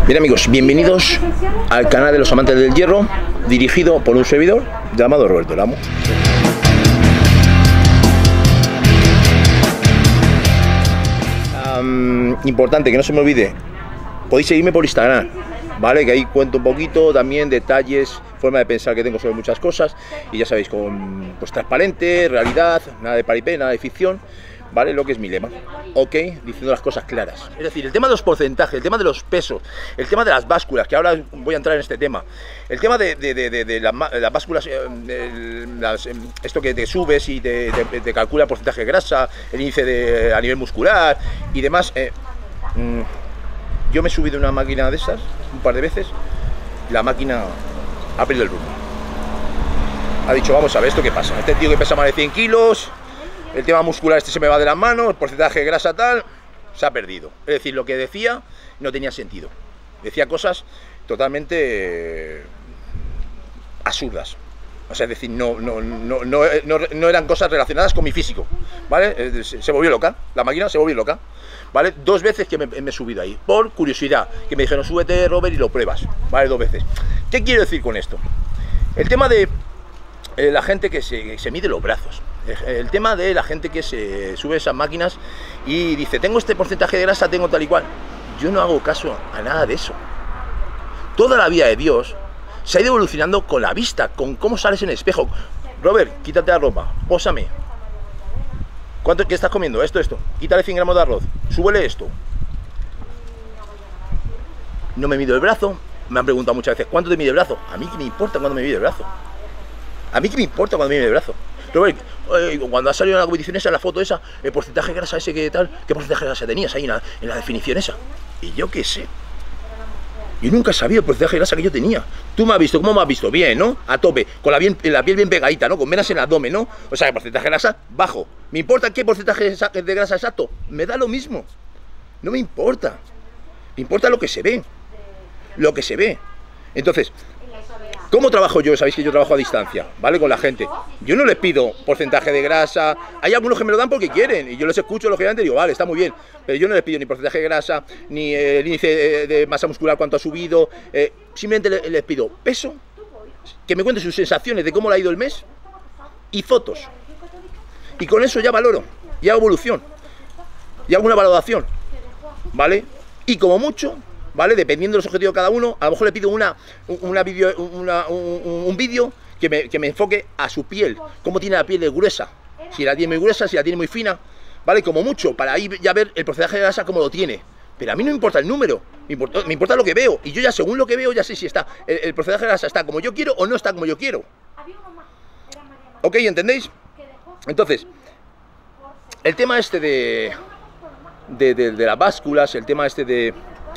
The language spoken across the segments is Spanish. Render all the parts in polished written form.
Bien amigos, bienvenidos al canal de los amantes del hierro, dirigido por un servidor llamado Roberto Lamo. Importante, que no se me olvide, podéis seguirme por Instagram, ¿vale? Que ahí cuento un poquito también detalles, forma de pensar que tengo sobre muchas cosas. Y ya sabéis, con pues transparente, realidad, nada de paripé, nada de ficción, ¿vale? Lo que es mi lema, ok, diciendo las cosas claras. Es decir, el tema de los porcentajes, el tema de los pesos, el tema de las básculas, que ahora voy a entrar en este tema, el tema de las básculas, esto que te subes y te calcula el porcentaje de grasa, el índice a nivel muscular y demás. Yo me he subido en una máquina de esas un par de veces, la máquina ha perdido el rumbo. Ha dicho, vamos a ver, ¿esto qué pasa? Este tío que pesa más de 100 kilos... El tema muscular se me va de las manos, el porcentaje de grasa tal, se ha perdido. Es decir, lo que decía no tenía sentido. Decía cosas totalmente absurdas. O sea, es decir, no eran cosas relacionadas con mi físico, ¿vale? Se volvió loca, la máquina se volvió loca, ¿vale? 2 veces que me he subido ahí, por curiosidad, que me dijeron, súbete, Robert, y lo pruebas, ¿vale? 2 veces. ¿Qué quiero decir con esto? El tema de la gente que se mide los brazos. El tema de la gente que se sube a esas máquinas y dice, tengo este porcentaje de grasa, tengo tal y cual. Yo no hago caso a nada de eso. Toda la vida de Dios se ha ido evolucionando con la vista, con cómo sales en el espejo. Robert, quítate la ropa, pósame. ¿Qué estás comiendo? Esto. Quítale 100 gramos de arroz, súbele esto. No me mido el brazo. Me han preguntado muchas veces, ¿cuánto te mide el brazo? A mí qué me importa cuándo me mide el brazo. A mí qué me importa cuando me mide el brazo. Robert, cuando ha salido en la competición esa, la foto esa, el porcentaje de grasa ese que tal, ¿qué porcentaje de grasa tenías ahí en la definición esa? Y yo qué sé. Yo nunca sabía el porcentaje de grasa que yo tenía. Tú me has visto, ¿cómo me has visto? Bien, ¿no? A tope, con la piel bien pegadita, ¿no? Con venas en el abdomen, ¿no? O sea, el porcentaje de grasa bajo. ¿Me importa qué porcentaje de grasa exacto? Me da lo mismo. No me importa. Me importa lo que se ve. Lo que se ve. Entonces, ¿cómo trabajo yo? Sabéis que yo trabajo a distancia, ¿vale? Con la gente. Yo no les pido porcentaje de grasa. Hay algunos que me lo dan porque quieren y yo les escucho, lógicamente, y digo, vale, está muy bien. Pero yo no les pido ni porcentaje de grasa, ni el índice de masa muscular, cuánto ha subido. Simplemente les pido peso, que me cuenten sus sensaciones de cómo le ha ido el mes y fotos. Y con eso ya valoro, ya hago evolución, ya hago una valoración, ¿vale? Y como mucho, ¿vale? Dependiendo de los objetivos de cada uno, a lo mejor le pido un vídeo que me enfoque a su piel, cómo tiene la piel de gruesa, si la tiene muy gruesa, si la tiene muy fina, ¿vale? Como mucho, para ahí ya ver el porcentaje de grasa cómo lo tiene. Pero a mí no me importa el número, me importa lo que veo, y yo ya según lo que veo ya sé si está el porcentaje de grasa está como yo quiero o no está como yo quiero. ¿Ok? ¿Entendéis? Entonces, el tema este de las básculas, el tema este de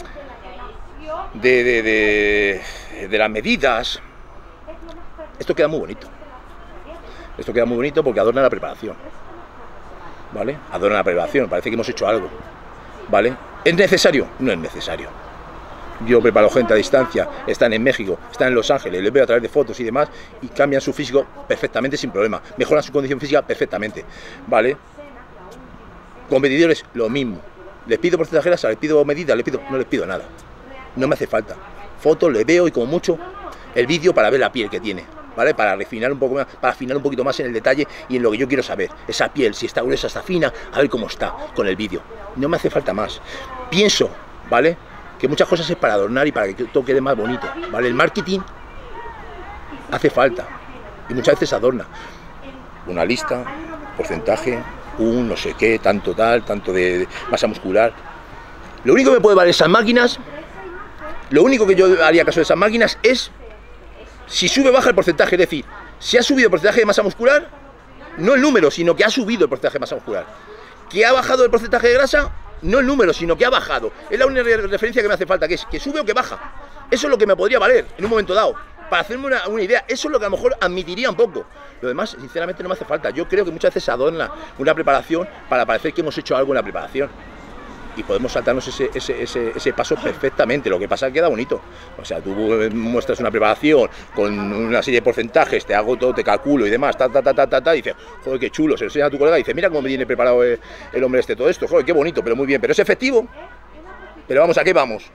las medidas, esto queda muy bonito. Esto queda muy bonito porque adorna la preparación, ¿vale? Adorna la preparación, parece que hemos hecho algo, ¿vale? ¿Es necesario? No es necesario. Yo preparo gente a distancia, están en México, están en Los Ángeles, les veo a través de fotos y demás y cambian su físico perfectamente sin problema, mejoran su condición física perfectamente, ¿vale? Competidores, lo mismo. Les pido porcentaje de grasa, les pido medidas, no les pido nada. No me hace falta. Fotos le veo y como mucho el vídeo para ver la piel que tiene, ¿vale? Para refinar un poco más, para afinar un poquito más en el detalle y en lo que yo quiero saber. Esa piel, si está gruesa, está fina, a ver cómo está con el vídeo. No me hace falta más. Pienso, ¿vale? Que muchas cosas es para adornar y para que todo quede más bonito, ¿vale? El marketing hace falta y muchas veces adorna. Una lista, porcentaje, un no sé qué, tanto tal, tanto de masa muscular. Lo único que me puede valer esas máquinas, lo único que yo haría caso de esas máquinas es si sube o baja el porcentaje, es decir, si ha subido el porcentaje de masa muscular, no el número, sino que ha subido el porcentaje de masa muscular. Que ha bajado el porcentaje de grasa, no el número, sino que ha bajado. Es la única referencia que me hace falta, que es que sube o que baja. Eso es lo que me podría valer en un momento dado, para hacerme una idea. Eso es lo que a lo mejor admitiría un poco. Lo demás, sinceramente, no me hace falta. Yo creo que muchas veces se adorna una preparación para parecer que hemos hecho algo en la preparación. Y podemos saltarnos ese paso perfectamente. Lo que pasa es que queda bonito. O sea, tú muestras una preparación con una serie de porcentajes, te hago todo, te calculo y demás, y dices, joder, qué chulo, se lo enseña a tu colega y dice, mira cómo me viene preparado el hombre este todo esto, joder, qué bonito, pero muy bien, pero es efectivo. Pero vamos, ¿a qué vamos?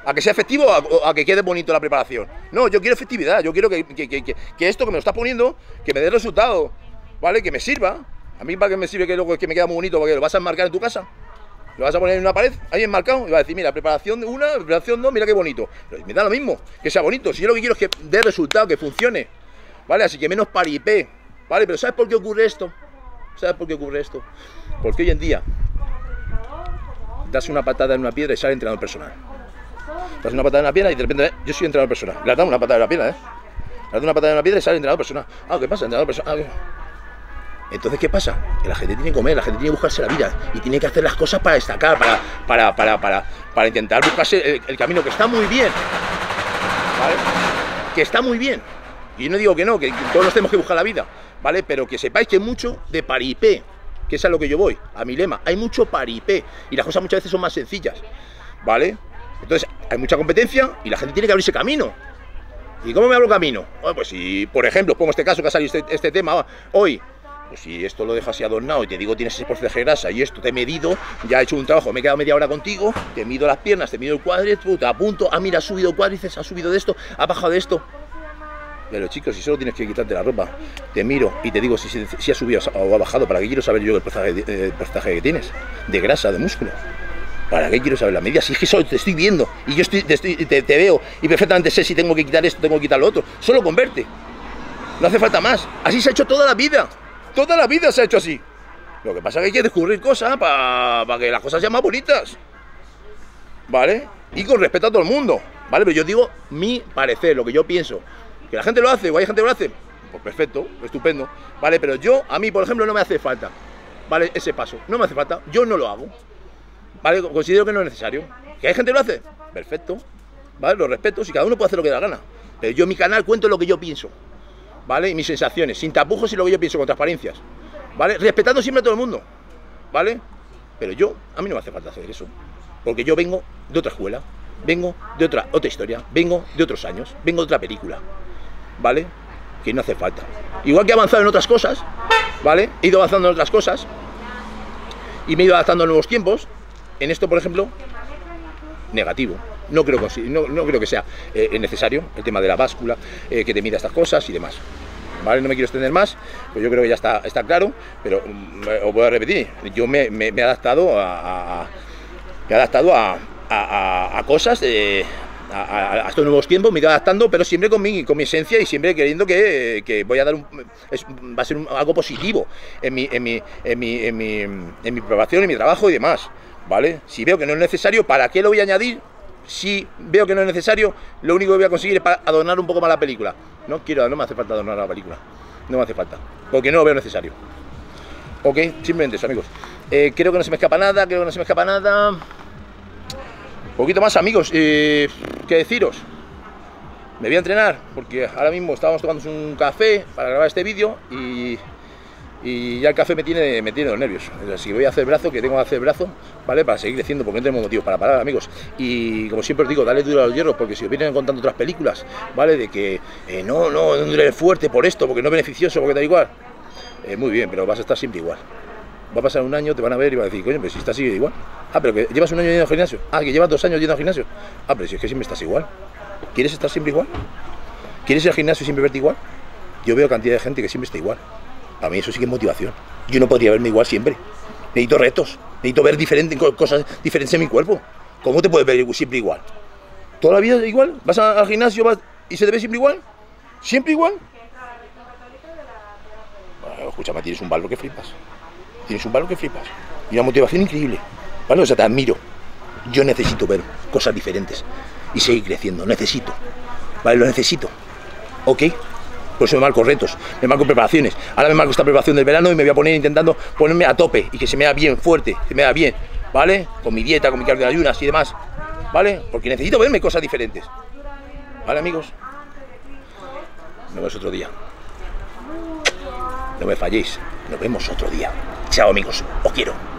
¿A que sea efectivo o a que quede bonito la preparación? No, yo quiero efectividad, yo quiero que esto que me lo estás poniendo, que me dé resultado, ¿vale? Que me sirva. A mí, ¿para qué me sirve que luego que me queda muy bonito? Porque lo vas a enmarcar en tu casa. Lo vas a poner en una pared, ahí enmarcado, y vas a decir, mira, preparación 1, preparación 2, mira qué bonito. Pero me da lo mismo, que sea bonito. Si yo lo que quiero es que dé resultado, que funcione, ¿vale? Así que menos paripé, ¿vale? Pero ¿sabes por qué ocurre esto? ¿Sabes por qué ocurre esto? Porque hoy en día das una patada en una piedra y sale entrenador personal. Das una patada en una piedra y de repente, yo soy entrenador personal. Le has dado una patada en la piedra, Le has dado una patada en una piedra y sale entrenador personal. Ah, ¿qué pasa? Entrenador personal. Entonces, ¿qué pasa? Que la gente tiene que comer, la gente tiene que buscarse la vida y tiene que hacer las cosas para destacar, para intentar buscarse el camino, que está muy bien, ¿vale? Que está muy bien. Y yo no digo que no, que todos nos tenemos que buscar la vida, ¿vale? Pero que sepáis que hay mucho de paripé, que es a lo que yo voy, a mi lema. Hay mucho paripé y las cosas muchas veces son más sencillas, ¿vale? Entonces, hay mucha competencia y la gente tiene que abrirse camino. ¿Y cómo me abro camino? Bueno, pues si, por ejemplo, pongo este caso que ha salido este tema hoy, pues si esto lo dejo así adornado y te digo tienes ese porcentaje de grasa y esto te he medido, ya he hecho un trabajo, me he quedado media hora contigo, te mido las piernas, te mido el cuádriceps, te apunto, mira, ha subido cuádriceps, ha subido de esto, ha bajado de esto. Pero chicos, si solo tienes que quitarte la ropa, te miro y te digo si ha subido o ha bajado, ¿para qué quiero saber yo el porcentaje que tienes? De grasa, de músculo. ¿Para qué quiero saber la medida? Si es que solo te estoy viendo y yo te veo y perfectamente sé si tengo que quitar esto, tengo que quitar lo otro. Solo con verte. No hace falta más. Así se ha hecho toda la vida. Toda la vida se ha hecho así. Lo que pasa es que hay que descubrir cosas para que las cosas sean más bonitas, ¿vale? Y con respeto a todo el mundo, ¿vale? Pero yo digo mi parecer, lo que yo pienso. ¿Que la gente lo hace o hay gente que lo hace? Pues perfecto, estupendo, ¿vale? Pero a mí, por ejemplo, no me hace falta, ¿vale? Ese paso, no me hace falta, yo no lo hago, ¿vale? Considero que no es necesario. ¿Que hay gente que lo hace? Perfecto, ¿vale? Lo respeto, si cada uno puede hacer lo que da la gana. Pero yo en mi canal cuento lo que yo pienso, ¿vale? Y mis sensaciones, sin tapujos y lo que yo pienso, con transparencias, ¿vale? Respetando siempre a todo el mundo, ¿vale? Pero a mí no me hace falta hacer eso, porque yo vengo de otra escuela, vengo de otra historia, vengo de otros años, vengo de otra película, ¿vale? Que no hace falta. Igual que he avanzado en otras cosas, ¿vale? He ido avanzando en otras cosas y me he ido adaptando a nuevos tiempos. En esto, por ejemplo, negativo. No creo que sea necesario el tema de la báscula, que te mida estas cosas y demás, ¿vale? No me quiero extender más, pues yo creo que ya está claro, pero os voy a repetir, yo me he adaptado a cosas, a estos nuevos tiempos, me he ido adaptando, pero siempre con mi esencia y siempre queriendo que voy a dar va a ser algo positivo en mi preparación, en mi trabajo y demás, ¿vale? Si veo que no es necesario, ¿para qué lo voy a añadir? Si veo que no es necesario, lo único que voy a conseguir es para adornar un poco más la película. No me hace falta adornar la película, no me hace falta, porque no lo veo necesario. Ok, simplemente eso, amigos. Creo que no se me escapa nada, Un poquito más, amigos, ¿qué deciros? Me voy a entrenar, porque ahora mismo estábamos tomando un café para grabar este vídeo y ya el café me tiene los nervios. Así que voy a hacer brazo, que tengo que hacer brazo, ¿vale? Para seguir creciendo, porque no tenemos motivos para parar, amigos. Y como siempre os digo, dale duro a los hierros, porque si os vienen contando otras películas, ¿vale? De que no dure fuerte por esto, porque no es beneficioso, porque da igual. Muy bien, pero vas a estar siempre igual. Va a pasar un año, te van a ver y van a decir, coño, pero si estás igual. Ah, pero que llevas un año yendo al gimnasio. Ah, que llevas 2 años yendo al gimnasio. Ah, pero si es que siempre estás igual. ¿Quieres estar siempre igual? ¿Quieres ir al gimnasio y siempre verte igual? Yo veo cantidad de gente que siempre está igual. Para mí eso sí que es motivación. Yo no podría verme igual siempre. Necesito retos. Necesito ver cosas diferentes en mi cuerpo. ¿Cómo te puedes ver siempre igual? ¿Toda la vida igual? ¿Vas al gimnasio y se te ve siempre igual? ¿Siempre igual? Bueno, escúchame, tienes un valor que flipas. Y una motivación increíble. ¿Vale? O sea, te admiro. Yo necesito ver cosas diferentes y seguir creciendo. Necesito. ¿Vale? Lo necesito. ¿Ok? Por eso me marco retos, me marco preparaciones. Ahora me marco esta preparación del verano y me voy a poner intentando ponerme a tope y que se me vea bien fuerte, que me vea bien, ¿vale? Con mi dieta, con mi cardio de ayunas y demás, ¿vale? Porque necesito verme cosas diferentes. ¿Vale, amigos? Nos vemos otro día. No me falléis. Nos vemos otro día. Chao, amigos. Os quiero.